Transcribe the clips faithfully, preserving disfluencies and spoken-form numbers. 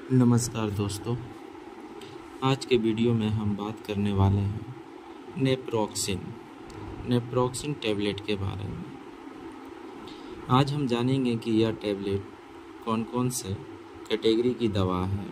नमस्कार दोस्तों, आज के वीडियो में हम बात करने वाले हैं नेप्रोक्सिन नेप्रोक्सिन टैबलेट के बारे में। आज हम जानेंगे कि यह टैबलेट कौन कौन से कैटेगरी की दवा है,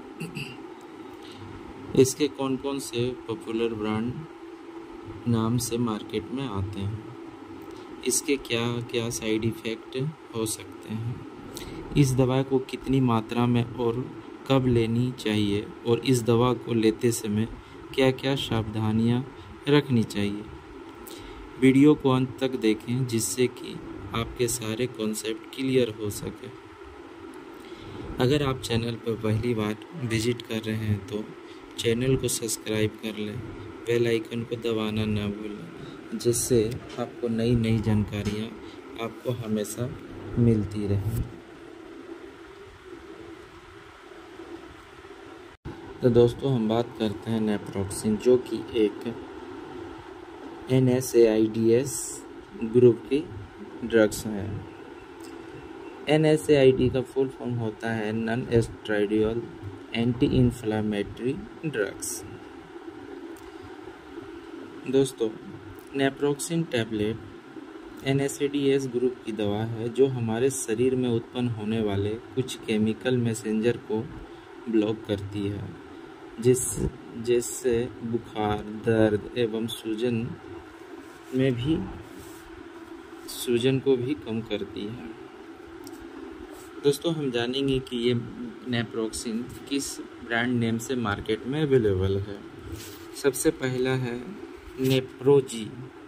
इसके कौन कौन से पॉपुलर ब्रांड नाम से मार्केट में आते हैं, इसके क्या क्या साइड इफ़ेक्ट हो सकते हैं, इस दवा को कितनी मात्रा में और कब लेनी चाहिए और इस दवा को लेते समय क्या क्या सावधानियां रखनी चाहिए। वीडियो को अंत तक देखें जिससे कि आपके सारे कॉन्सेप्ट क्लियर हो सके। अगर आप चैनल पर पहली बार विजिट कर रहे हैं तो चैनल को सब्सक्राइब कर लें, बेल आइकन को दबाना ना भूलें, जिससे आपको नई नई जानकारियाँ आपको हमेशा मिलती रहें। तो दोस्तों, हम बात करते हैं नेप्रोक्सिन, जो कि एक N S A I D S group की ड्रग्स है। N S A I D का फुल फॉर्म होता है non steroidal anti inflammatory drugs. दोस्तों, naproxen tablet N S A D S group की दवा है जो हमारे शरीर में उत्पन्न होने वाले कुछ केमिकल मैसेंजर को ब्लॉक करती है, जिस जिससे बुखार, दर्द एवं सूजन में भी सूजन को भी कम करती है। दोस्तों, हम जानेंगे कि ये नेप्रोक्सिन किस ब्रांड नेम से मार्केट में अवेलेबल है। सबसे पहला है नेप्रोजी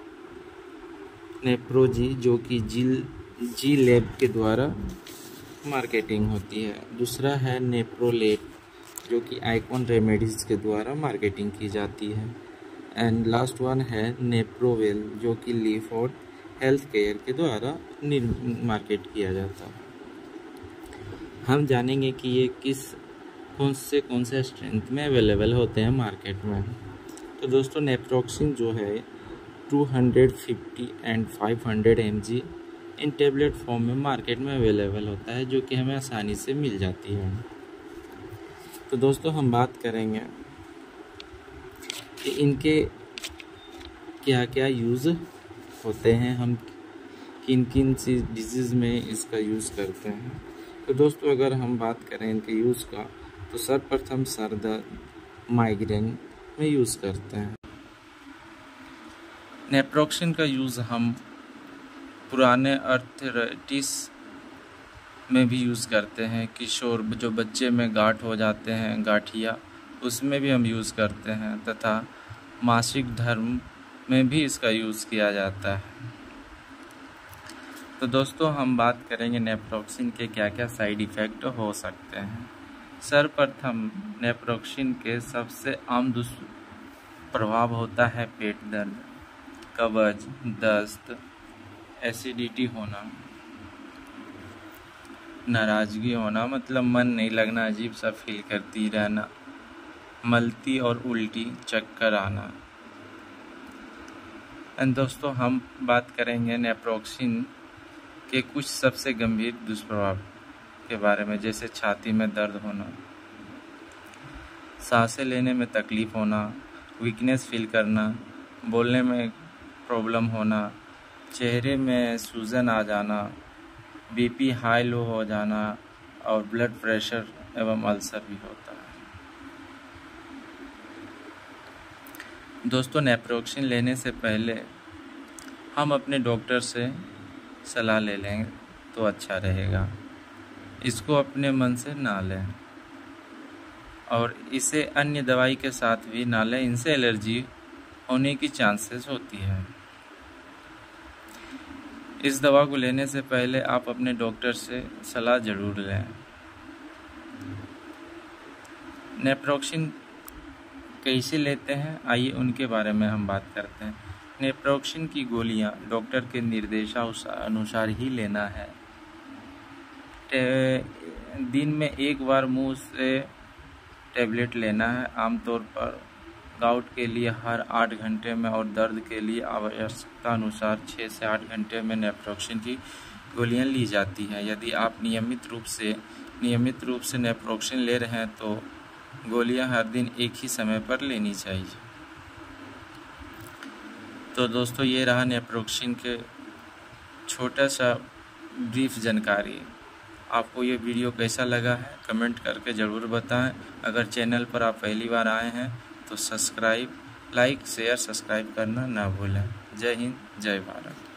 नेप्रोजी जो कि जी जी लैब के द्वारा मार्केटिंग होती है। दूसरा है नेप्रोलेट जो कि आइकॉन रेमेडीज के द्वारा मार्केटिंग की जाती है। एंड लास्ट वन है नेप्रोवेल जो कि लीफोर्ड हेल्थ केयर के द्वारा मार्केट किया जाता है। हम जानेंगे कि ये किस कौन से कौन से स्ट्रेंथ में अवेलेबल होते हैं मार्केट में। तो दोस्तों, नेप्रोक्सिन जो है two hundred fifty and five hundred M G in tablet form में मार्केट में अवेलेबल होता है, जो कि हमें आसानी से मिल जाती है। तो दोस्तों, हम बात करेंगे कि इनके क्या क्या यूज़ होते हैं, हम किन किन सी डिजीज़ में इसका यूज़ करते हैं। तो दोस्तों, अगर हम बात करें इनके यूज़ का, तो सर्वप्रथम सर दर्द, माइग्रेन में यूज़ करते हैं। नेप्रोक्सिन का यूज़ हम पुराने आर्थराइटिस में भी यूज़ करते हैं। किशोर जो बच्चे में गांठ हो जाते हैं, गांठिया, उसमें भी हम यूज़ करते हैं, तथा मासिक धर्म में भी इसका यूज़ किया जाता है। तो दोस्तों, हम बात करेंगे नेप्रोक्सिन के क्या क्या साइड इफ़ेक्ट हो सकते हैं। सर्वप्रथम नेप्रोक्सिन के सबसे आम दुष्प्रभाव होता है पेट दर्द, कब्ज, दस्त, एसिडिटी होना, नाराज़गी होना, मतलब मन नहीं लगना, अजीब सा फील करती रहना, मलती और उल्टी, चक्कर आना। एंड दोस्तों, हम बात करेंगे नेप्रोक्सिन के कुछ सबसे गंभीर दुष्प्रभाव के बारे में, जैसे छाती में दर्द होना, सांसें लेने में तकलीफ़ होना, वीकनेस फील करना, बोलने में प्रॉब्लम होना, चेहरे में सूजन आ जाना, बीपी हाई लो हो जाना और ब्लड प्रेशर एवं अल्सर भी होता है। दोस्तों, नेप्रोक्सिन लेने से पहले हम अपने डॉक्टर से सलाह ले लें तो अच्छा रहेगा। इसको अपने मन से ना लें और इसे अन्य दवाई के साथ भी ना लें, इनसे एलर्जी होने की चांसेस होती है। इस दवा को लेने से पहले आप अपने डॉक्टर से सलाह ज़रूर लें। नेप्रोक्सिन कैसे लेते हैं, आइए उनके बारे में हम बात करते हैं। नेप्रोक्सिन की गोलियां डॉक्टर के निर्देशानुसार ही लेना है। दिन में एक बार मुंह से टैबलेट लेना है। आमतौर पर गाउट के लिए हर आठ घंटे में और दर्द के लिए आवश्यकता अनुसार छः से आठ घंटे में नेप्रोक्सिन की गोलियां ली जाती हैं। यदि आप नियमित रूप से नियमित रूप से नेप्रोक्सिन ले रहे हैं तो गोलियां हर दिन एक ही समय पर लेनी चाहिए। तो दोस्तों ये रहा नेप्रोक्सिन के छोटा सा ब्रीफ जानकारी। आपको ये वीडियो कैसा लगा है कमेंट करके ज़रूर बताएं। अगर चैनल पर आप पहली बार आए हैं तो सब्सक्राइब लाइक शेयर सब्सक्राइब करना ना भूलें। जय हिंद जय भारत।